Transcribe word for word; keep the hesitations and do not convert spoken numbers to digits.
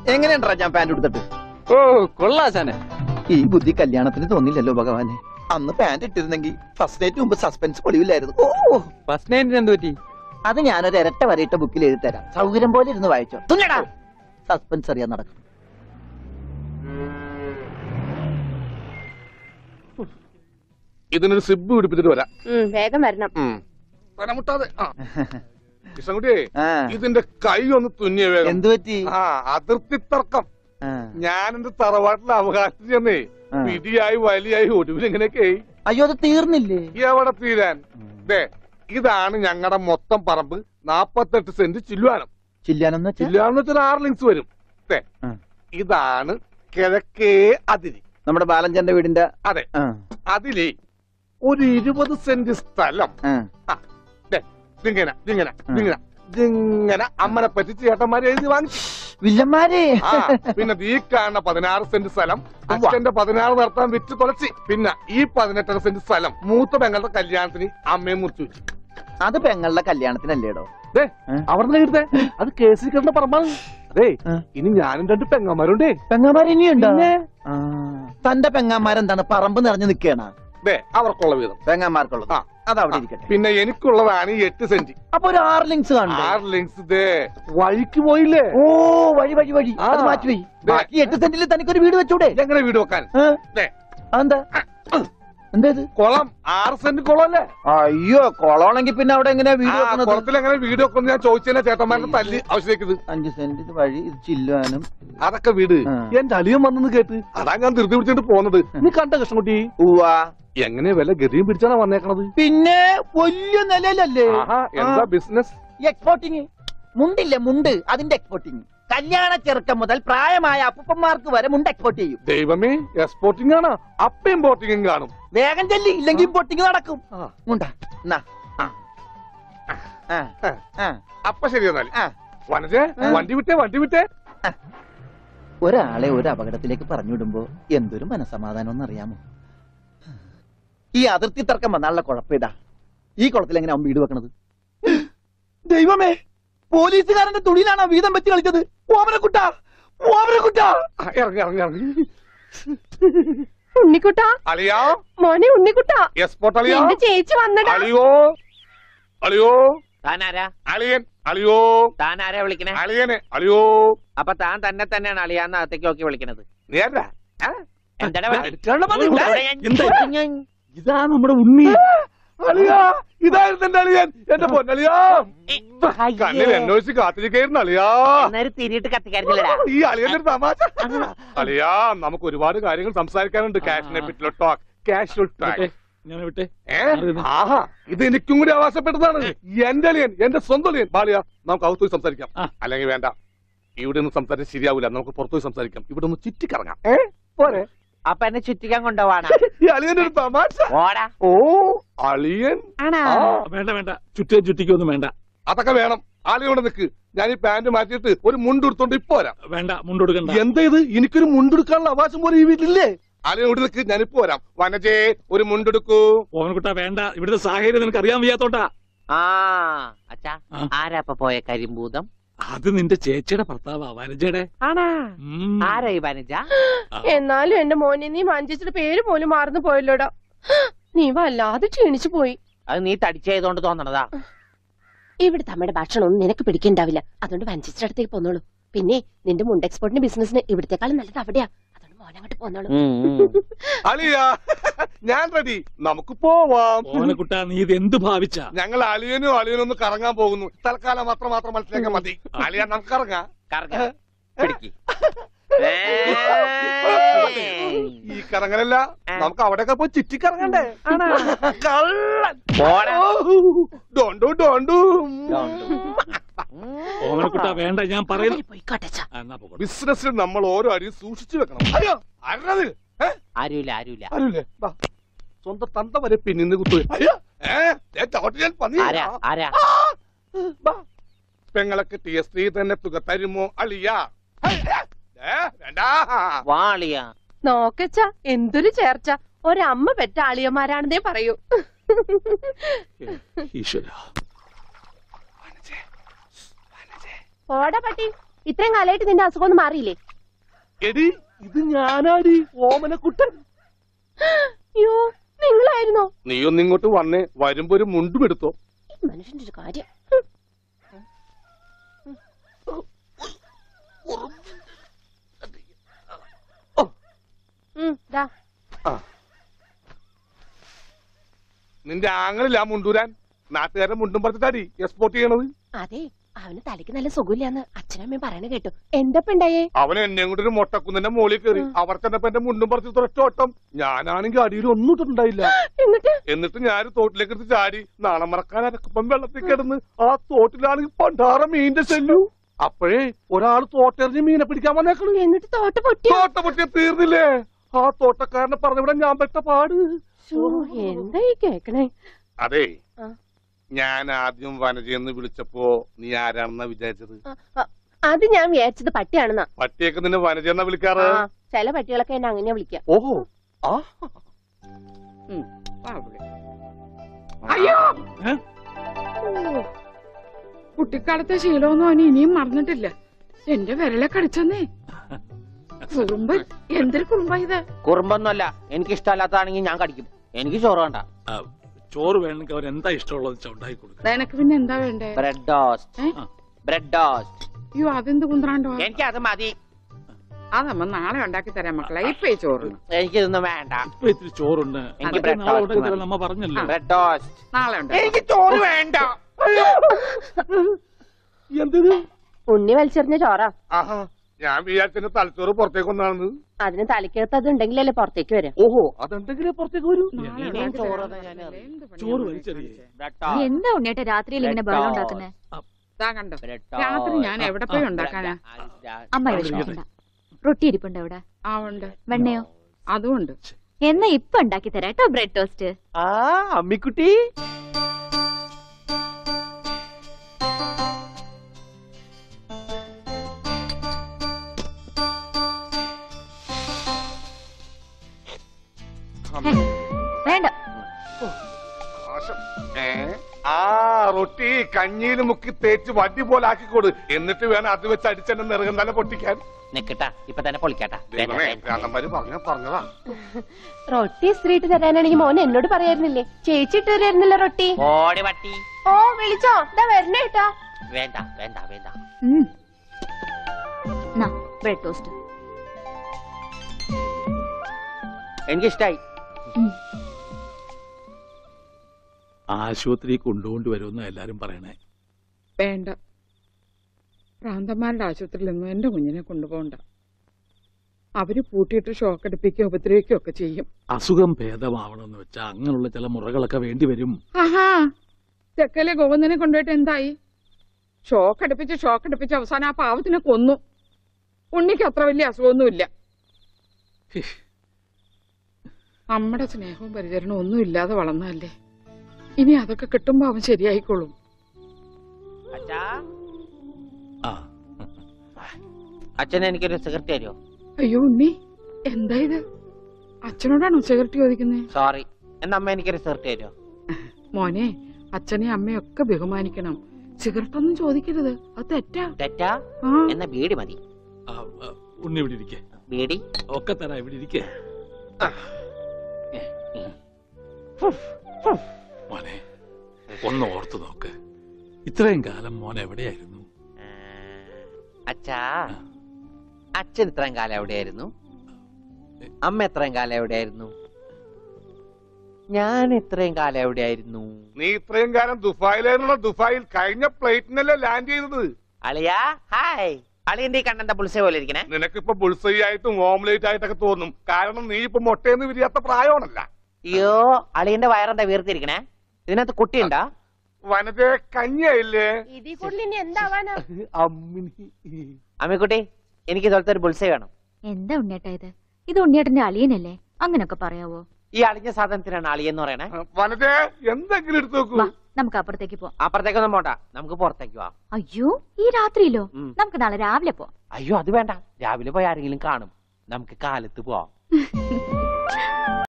എങ്ങനെയുണ്ടാ ഞാൻ പാന്റ് എടുത്തിട്ട്? ഓ കൊള്ളാശാനെ. ഈ ബുദ്ധി കല്യാണത്തിന് തോന്നില്ലല്ലോ ഭഗവാനെ. അന്ന് പാന്റ് ഇട്ടിരുന്നെങ്കിൽ ഫസ്റ്റ് നൈറ്റ് മുമ്പ് സസ്പെൻസ് പൊളിവില്ലായിരുന്നു. ഓ ഫസ്റ്റ് നൈറ്റിന് എന്ത് പറ്റി? അത് ഞാനൊരു ഇരട്ട വരയിട്ട ബുക്കിൽ എഴുതി തരാം. സൗകര്യം പോലെ ഇരുന്ന് വായിച്ചോ. തുന്നടാ സസ്പെൻസ് അറിയാൻ നടക്കും. ഇതിനൊരു സിബ് പിടിപ്പിച്ചിട്ട് വരാം. വേഗം വരണം. തലമുട്ടാതെ. കൃഷ്ണൻകുട്ടിയെ ഇതിന്റെ കൈ ഒന്ന് തുന്നിയ വേഗം. എന്ത് പറ്റി? ആ അതിർത്തി തർക്കം. ഞാൻ എന്റെ തറവാട്ടിലെ അവകാശം ചെന്നേ പിടിയായി വലിയായി ഒടുവിൽ എങ്ങനെയൊക്കെ. അയ്യോ അത് തീർന്നില്ലേ? എവിടെ തീരാൻ. ഇതാണ് ഞങ്ങളുടെ മൊത്തം പറമ്പ്. നാപ്പത്തെട്ട് സെന്റ് ചില്ലുവാനം. ചില്ലാനം ചില്ലുവാനം വെച്ചാൽ ആറ് ലിങ്സ് വരും. ഇതാണ് കിഴക്കേ അതിരി. നമ്മുടെ ബാലഞ്ചന്റെ വീടിന്റെ. അതെ. അതിലേ ഒരു ഇരുപത് സെന്റ് സ്ഥലം ഇങ്ങനെ ഇങ്ങനെ ഇങ്ങനെ ഇങ്ങനെ അമ്മനെ പറ്റി ചേട്ടന്മാരെ എഴുതി വാങ്ങിച്ചു. വില്ലന്മാരെ. പിന്നെ ഈ കാണുന്ന പതിനാറ് സെന്റ് സ്ഥലം അച്ഛന്റെ പതിനാറ് നടത്താൻ വിറ്റ് തുളച്ചി. പിന്നെ ഈ പതിനെട്ടര സെന്റ് സ്ഥലം മൂത്ത പെങ്ങളുടെ കല്യാണത്തിന് അമ്മയെ മുറിച്ചു വെച്ചു. അത് പെങ്ങളുടെ കല്യാണത്തിനല്ലേടോ? അവിടെ എടുത്തേ അത് കേസിൽ കിടന്ന പറമ്പാണ്. അതെ ഇനി ഞാനും രണ്ട് പെങ്ങന്മാരുണ്ടേ. പെങ്ങന്മാർ ഇനിയുണ്ടോ? തന്റെ പെങ്ങന്മാരെന്താണ് പറമ്പ് നിറഞ്ഞു നിൽക്കണ? അവർക്കുള്ള വീതം പെങ്ങന്മാർക്കുള്ളത് അതവിടെ ഇരിക്കട്ടെ. പിന്നെ എനിക്കുള്ളതാണ് ഈ എട്ട് സെന്റ്. അപ്പൊ ഒരു ആറ് ലിങ്സ് കാണും. ആറ് ലിങ്സ് ഇതേ വഴിക്ക് പോയില്ലേ? ഓ വഴി വഴി വഴി അത് മാറ്റി. ബാക്കി എട്ട് സെന്റിൽ തനിക്കൊരു വീട് വെച്ചൂടെ? എങ്ങനെ വീട് വെക്കാൻ? എന്താ എന്തേത്? കുളം. ആറ് സെന്റ് കുളം അല്ലേ? അയ്യോ കുളമാണെങ്കിൽ പിന്നെ അവിടെ എങ്ങനെയാ വീട് വെക്കുന്നത്? കുളത്തിൽ എങ്ങനെ വീട് വെക്കുന്നത് ഞാൻ ചോദിച്ചാൽ ചേട്ടന്മാരുടെ തല്ലി ആവശ്യത്തേക്ക്. അഞ്ച് സെന്റ് വഴി ഇത് ചില്ലുവാനും അതൊക്കെ വീട്. എന്റെ അളിയൻ വന്നെന്ന് കേട്ട് അതാ ഞാൻ ധൃതി പിടിച്ചിട്ട് പോകുന്നത്. നീ കണ്ട കൃഷ്ണൻകുട്ടി? ഉവ്വാ. എങ്ങനെ വില ഗതിയും പിടിച്ചാണ് വന്നേക്കണത്? പിന്നെ വലിയ നിലയിലല്ലേ? എന്താ ബിസിനസ്? എക്സ്പോർട്ടിങ്. മുണ്ടില്ലേ മുണ്ട്, അതിന്റെ എക്സ്പോർട്ടിങ്. കല്യാണ ചെറുക്കം മുതൽ പ്രായമായ അപ്പൂപ്പന്മാർക്ക് വരെ മുണ്ട് എക്സ്പോർട്ട് ചെയ്യും. ദൈവമേ എക്സ്പോർട്ടിംഗ് ആണ്. അപ്പ ഇമ്പോർട്ടിംഗും കാണും. വേഗം ചെല്ലി, ഇല്ലെങ്കിൽ ഇമ്പോർട്ടിംഗ് നടക്കും. മുണ്ട അപ്പൊ ശരി എന്നാൽ വനജേ വണ്ടി വിട്ടേ വണ്ടി വിട്ടേ. ഒരാളെ ഒരു അപകടത്തിലേക്ക് പറഞ്ഞുവിടുമ്പോ എന്തൊരു മനസമാധാനം എന്നറിയാമോ? ഈ അതിർത്തി തർക്കം വന്നാലുള്ള കുഴപ്പമിതാ. ഈ കുളത്തിൽ എങ്ങനെ അവൻ വീട് വെക്കണത്? ദൈവമേ, പോലീസുകാരന്റെ തുണിയിലാണ് വീതം വെച്ച് കളിച്ചത്. ഓമനക്കുട്ട ഓമനക്കുട്ട ഇറങ്ങി ഇറങ്ങി ഇറങ്ങി. ഉണ്ണിക്കുട്ട അളിയാ മോനെ ഉണ്ണിക്കുട്ട. എക്സ്പോർട്ട് അളിയാ. ചേച്ചി വന്നടാ. അളിയോ അളിയോ. താനാരാ? അളിയൻ. അളിയോ. താനാരാ വിളിക്കണേ? അളിയനെ. അളിയോ. അപ്പൊ താൻ തന്നെ തന്നെയാണ് അളിയാന്ന് അകത്തേക്ക് നോക്കി വിളിക്കണത്? നേരാ. ഇതാ നമ്മുടെ ഉണ്ണി. അളിയാ ഇതായിരുന്നു എന്റെ അളിയൻ. എന്റെ പൊന്നളിയാ. കണ്ണിൽ അന്വേഷിച്ച് കാത്തിരിക്കായിരുന്നു അളിയാ. തിരിയിട്ട് കത്തിക്കാരില്ലടാ ഈ അളിയന്റെ ഒരു തമാശ. അളിയാ നമുക്ക് ഒരുപാട് കാര്യങ്ങൾ സംസാരിക്കാനുണ്ട്. കാഷിനെ പറ്റിയുള്ള ടോക്ക്. Casual talk. ആഹാ ഇത് എനിക്കും കൂടി അവകാശപ്പെട്ടതാണ്. എന്റെ അളിയൻ, എന്റെ സ്വന്തം അളിയൻ. ബാലിയ നമുക്ക് അകത്ത് പോയി സംസാരിക്കാം. അല്ലെങ്കിൽ വേണ്ട, ഇവിടെ നിന്ന് സംസാരിച്ചാൽ ശരിയാവില്ല. നമുക്ക് പുറത്തു പോയി സംസാരിക്കാം. ഇവിടെ ഒന്ന് ചുറ്റിക്കറങ്ങാം. ഏ പോരെ? അപ്പൊ എന്നെ ചുറ്റിക്കാൻ കൊണ്ടുപോവാണ്. ഈ അളിയന്റെ ഒരു തമാശ. ഓ അളിയൻ. വേണ്ട വേണ്ട, ചുറ്റിയ ചുറ്റിക്കൊന്നും വേണ്ട. അതൊക്കെ വേണം. ആളിയോടെ നിൽക്ക്. ഞാൻ ഈ പാന്റ് മാറ്റിയിട്ട് ഒരു മുണ്ടെടുത്തോണ്ട് ഇപ്പൊ വരാം. വേണ്ട, മുണ്ടെടുക്കണ്ട. എന്താ ഇത്? എനിക്കൊരു മുണ്ടെടുക്കാനുള്ള അവകാശം പോലെ ഈ വീട്ടിലില്ലേ? ആളിയോട് നിൽക്ക്, ഞാനിപ്പോ വരാം. വനജേ ഒരു മുണ്ടെടുക്കൂ. ഓമനക്കുട്ടാ വേണ്ട, ഇവിടുത്തെ സാഹചര്യം നിനക്ക് അറിയാൻ വയ്യാത്തോട്ടാ. ആ അച്ഛാ, ആരാപ്പ പോയ കരിമ്പൂതം? അത് നിന്റെ ചേച്ചിയുടെ ഭർത്താവാ, വനജയുടെ. ആണാ? ആരായി വനജ? എന്നാലും എന്റെ മോനെ നീ മഞ്ചേച്ചിയുടെ പേര് പോലും മാറുന്നു പോയല്ലോടാ. നീ വല്ലാതെ ക്ഷീണിച്ചു പോയി. അത് നീ തടിച്ചതുകൊണ്ട് തോന്നണതാ. ഇവിടെ നമ്മുടെ ഭക്ഷണം ഒന്നും നിനക്ക് പിടിക്കണ്ടാവില്ല. അതുകൊണ്ട് വഞ്ചേച്ചിയുടെ അടുത്തേക്ക് പോന്നോളൂ. പിന്നെ നിന്റെ മുണ്ട് എക്സ്പോർട്ടിന്റെ ബിസിനസിന് ഇവിടത്തെക്കാളും നല്ലത് അവിടെയാ. അതുകൊണ്ട് മോനങ്ങോട്ട് പോന്നോളൂ. അളിയാ ഞാൻ റെഡി, നമുക്ക് പോവാം. ഓമനക്കുട്ടാ നീ ഇത് എന്ത് ഭാവിച്ച? ഞങ്ങൾ അളിയനും അളിയനും ഒന്ന് കറങ്ങാൻ പോകുന്നു. തൽക്കാലം മാത്രം മാത്രം മനസ്സിലാക്കാൻ മതി. അളിയ നമുക്ക് കറങ്ങാം. ഈ കറങ്ങലല്ല, നമുക്ക് അവിടെയൊക്കെ പോയി ചുറ്റിക്കറങ്ങണ്ടേ? ഡോണ്ടു ഡോണ്ടു. ഓമനക്കുട്ടാ വേണ്ട, ഞാൻ പറയുന്നു. ബിസിനസ്സിൽ നമ്മൾ ഓരോ അടിയും സൂക്ഷിച്ചു വെക്കണം. അയ്യോ ആരത്? ആരുമില്ല ആരുമില്ല ആരുമില്ലേ? സ്വന്തം തന്ത വരെ പിന്നിന്ന് കുത്തു. പെങ്ങളൊക്കെ ടി എസ് ത്രീ തന്നെ തുക തരുമോ അളിയാ? നോക്കച്ച എന്തൊരു ചേർച്ച. ഒരമ്മ പെറ്റ അളിയന്മാരാണെന്നേ പറയൂ. ഓടാ പട്ടി, ഇത്രയും കാലമായിട്ട് നിന്റെ അസുഖം ഒന്നും മാറിയില്ലേ? എടി ഇത് ഞാനാടി ഓമനക്കുട്ടൻ. അയ്യോ നിങ്ങളായിരുന്നോ? നീ ഒന്ന് ഇങ്ങോട്ട് വന്നേ, വരുമ്പോ ഒരു മുണ്ടും എടുത്തോ. മനുഷ്യന്റെ ഒരു കാര്യം. നിന്റെ ആങ്ങളില്ല മുണ്ടൂരാൻ, നാട്ടുകാരെ മുണ്ടും പറിച്ചിട്ടാടി എക്സ്പോർട്ട് ചെയ്യണത്. അതെ, അവന് തലയ്ക്ക് നല്ല സുഖമില്ലാന്ന് അച്ഛനമ്മയും പറയണ കേട്ടു. എന്താപ്പണ്ടായേ? അവൻ എന്നെ കൊണ്ട് ഒരു മൊട്ടക്കുന്നിന്റെ മോളിൽ കയറി. അവർ ചെന്നപ്പോ എന്റെ മുണ്ടും പറിച്ച് ഒറ്റോട്ടം. ഞാനാണെങ്കിൽ അടിയിൽ ഒന്നും ഇട്ടിട്ടുണ്ടായില്ല. എന്നിട്ട് എന്നിട്ട് ഞാൻ തോട്ടിലേക്ക് എടുത്ത് ചാടി. നാളെ മറക്കാൻ അരക്കപ്പം വെള്ളത്തിൽ കിടന്ന് ആ തോട്ടിലാണെങ്കിൽ പണ്ടാറ മീനിന്റെ ചെല്ലു. അപ്പോഴേ ഒരാൾ തോട്ടെറിഞ്ഞ് മീനെ പിടിക്കാൻ വന്നേക്കണു. എന്നിട്ട് തോട്ട പൊട്ടി. തോട്ട പൊട്ടിയ തീർന്നില്ലേ? ആ തോട്ടക്കാരനെ പറഞ്ഞവിടെ ഞാൻ പെട്ട പാട്. എന്തായി കേക്കണേ? അതെ, ഞാൻ ആദ്യം വനജയെന്ന് വിളിച്ചപ്പോ നീ ആരാണെന്നാ വിചാരിച്ചത്? അത് ഞാൻ വിചാരിച്ചത് പട്ടിയാണെന്നാ. പട്ടിയൊക്കെ നിന്നെ വനജയെന്നാ വിളിക്കാറ്. ചില പട്ടികളൊക്കെ എന്നെ അങ്ങനെയാ വിളിക്കാം. ഓഹോ. ആ അയ്യോ, കുട്ടിക്കാലത്തെ ശീലമൊന്നും അവന് ഇനിയും മറന്നിട്ടില്ല. എന്റെ വിരലെ കടിച്ചെന്നേ. കുറുമ്പൻ, എന്തൊരു കുറുമ്പ ഇത്? കുറുമ്പൊന്നുമല്ല, എനിക്ക് ഇഷ്ടമല്ലാത്തതാണെങ്കിൽ ഞാൻ കടിക്കും. എനിക്ക് ചോറ് വേണ്ട. ചോറ് വേണമെങ്കിൽ അവർ എന്താ ഇഷ്ടമുള്ളത് ഉണ്ടാക്കി കൊടുക്കും. നിനക്ക് പിന്നെ എന്താ വേണ്ടേ? Bread toast. Bread toast. അയ്യോ, അതെന്ത് കുന്ത്രാണ്ടോ? എനിക്ക് അത് മതി. അതമ്മ നാളെ ഉണ്ടാക്കി തരാം മക്കളെ. ഇപ്പൊ ഈ ചോറ് എനിക്കിതൊന്നും വേണ്ട. ഇപ്പൊ ഇത്തിരി ചോറുണ്ട്, എനിക്ക് ബ്രെഡ് ടോസ്റ്റ്. നമ്മ പറഞ്ഞല്ലോ ബ്രെഡ് ടോസ്റ്റ് നാളെ ഉണ്ട്. എനിക്ക് ചോറ് വേണ്ട. എന്തിന്? ഉണ്ണി വലിച്ചെറിഞ്ഞ ചോറാ. ആഹാ, ഞാൻ വിചാരിച്ചെന്റെ തലച്ചോറ് പുറത്തേക്ക് ഒന്നാണ്. അതിന് തലക്കകത്ത് അത് ഉണ്ടെങ്കിലല്ലേ പുറത്തേക്ക് വരാം. ഓഹോ, അതുണ്ടെങ്കിലേ പുറത്തേക്ക് വരൂ. നാളെ ഇനിയും ഉണ്ടാക്കി ചോറ് തരാം. ഞാൻ അറിയാം. എന്ത് പണിയാ ചോറ് ഇവിടെ വലിച്ചെറിയേ. കാണിച്ചേ? Bread toast. എന്താ ഉണ്ണിയേട്ട രാത്രിയിൽ ഇങ്ങനെ ബഹളം ഉണ്ടാക്കുന്നേ? ദാ കണ്ടോ, ബ്രെഡ് രാത്രി ടോസ്റ്റ്. ഞാൻ എവിടെ പോയി ഉണ്ടാക്കാനാ? അമ്മ വിഷമിക്കണ്ട. റൊട്ടി ഇരിപ്പുണ്ട് അവിടെ. ആ ഉണ്ട്. വെണ്ണയോ? അതുമുണ്ട്. എന്നാ ഇപ്പൊ ഉണ്ടാക്കി തരാം കേട്ടോ ബ്രെഡ് ടോസ്റ്റ്. ആ അമ്മിക്കുട്ടി, വേണ്ട. ആ റൊട്ടി കഞ്ഞിയിൽ മുക്കി തേച്ച് വടി പോലെ ആക്കിക്കോട്. എന്നിട്ട് വേണം അത് വെച്ച് അടിച്ചെന്നെ നിറകം തന്നെ പൊട്ടിക്കാൻ. നിക്കട്ടാ, ഇപ്പൊ തന്നെ പൊളിക്കാട്ടാ. പറഞ്ഞ പറഞ്ഞതാ. റൊട്ടി സ്ത്രീട്ട് തരാനാണെങ്കിൽ മോൻ എന്നോട് പറയായിരുന്നില്ലേ? ചേച്ചി ഇട്ട് തരായിരുന്നില്ല റൊട്ടി. ഓടി പട്ടി. ഓ വിളിച്ചോ? ഇതാ വരണേട്ടാ. വേണ്ട വേണ്ട വേണ്ട. ബ്രെഡ് ടോസ്റ്റ് എനിക്കിഷ്ടായി. ആശുപത്രി കൊണ്ടുകൊണ്ട് വരുമെന്ന് എല്ലാരും പറയണേ. വേണ്ട, പ്രാന്തന്മാരുടെ ആശുപത്രിയിൽ നിന്നും എന്റെ കുഞ്ഞിനെ കൊണ്ടുപോകണ്ട. അവര് പൂട്ടിയിട്ട് ഷോക്ക് അടിപ്പിക്കുകയോ ഉപദ്രവിക്കുകയോ ഒക്കെ ചെയ്യും. അസുഖം ഭേദമാവണമെന്ന് വെച്ചാ അങ്ങനെയുള്ള ചില മുറകളൊക്കെ വേണ്ടി വരും. ആഹാ, തെക്കലെ ഗോവന്ദനെ കൊണ്ടുപോയിട്ട് എന്തായി? ഷോക്ക് അടിപ്പിച്ച് ഷോക്ക് അടിപ്പിച്ച് അവസാനം ആ പാവത്തിനെ കൊന്നു. ഉണ്ണിക്ക് അത്ര വലിയ അസുഖമൊന്നുമില്ല. നമ്മുടെ സ്നേഹവും പരിചരണവും ഒന്നും ഇല്ലാതെ വളർന്നതല്ലേ. ഇനി അതൊക്കെ കിട്ടുമ്പോ അവൻ ശരിയായിക്കോളും. അച്ഛൻ എനിക്കൊരു സിഗരറ്റ് തരുമോ? അയ്യോ ഉണ്ണി, എന്താ ഇത്? അച്ഛനോടാണോ സിഗരറ്റ് ചോദിക്കുന്നേ? സോറി, എന്നാ അമ്മ എനിക്കൊരു സിഗരറ്റ് തരുമോ? മോനെ, അച്ഛനെ അമ്മയൊക്കെ ബഹുമാനിക്കണം. സിഗരറ്റ് ഒന്നും ചോദിക്കരുത്, അത് തെറ്റാ. തെറ്റാ? എന്നാ ബീഡി മതി. ഉണ്ണി ഇവിടെ ഇരിക്കേ. ബീഡി ഒക്കെ തരാ, ഇവിടെ ഇരിക്കേ. മോനെ ഒന്ന് ഓർത്തു നോക്ക്, ഇത്രയും കാലം മോൻ എവിടെയായിരുന്നു? അച്ഛാ, അച്ഛൻ ഇത്രയും കാലം എവിടെയായിരുന്നു? അമ്മ എത്രയും കാലം എവിടെയായിരുന്നു? ഞാൻ ഇത്രയും കാലം എവിടെയായിരുന്നു? നീ ഇത്രയും കാലം ദുബായിലായിരുന്നുള്ള ദുബായിൽ കഴിഞ്ഞ പ്ലേറ്റിനല്ലേ ലാൻഡ് ചെയ്തത്. അളിയാ ഹായ്. അളിയന്റെ ഈ കണ്ണെന്താ ബുൾസൈ പോലെ ഇരിക്കണേ? നിനക്കിപ്പോ ബുൾസൈ ആയിട്ടും ഓംലേറ്റ് ആയിട്ടൊക്കെ തോന്നും. കാരണം നീ ഇപ്പൊ മുട്ടയെന്ന് വിരിയാത്ത പ്രായമാണല്ല. അയ്യോ, അളിയന്റെ വയറെന്താ വീർത്തിരിക്കണേ? ഇതിനകത്ത് കുട്ടിയുണ്ടാ? വനത്തെ കഞ്ഞിയായില്ലേ? ഇതിൽ കൂടുതൽ ഇനി എന്താവാനാ? അമ്മിക്കുട്ടി, എനിക്ക് ഇതുപോലത്തെ ഒരു ബുൾസൈ വേണം. എന്താ ഉണ്ണിയേട്ടാ ഇത്? ഇത് ഉണ്ണിയേട്ടന്റെ അളിയനല്ലേ? അങ്ങനൊക്കെ പറയാവോ? ഈ അളിഞ്ഞ സാധനത്തിനാണ് അളിയെന്ന് പറയണേ. വനത്തെ എന്തെങ്കിലും എടുത്തു നോക്കൂ. നമുക്ക് അപ്പുറത്തേക്ക് പോവാം. അപ്പുറത്തേക്കൊന്നും പോണ്ട, നമുക്ക് പുറത്തേക്ക് പോവാം. അയ്യോ, ഈ രാത്രിയിലോ? നമുക്ക് നാളെ രാവിലെ പോവാം. അയ്യോ അത് വേണ്ട, രാവിലെ പോയി ആരെങ്കിലും കാണും. നമുക്ക് കാലത്ത് പോവാം.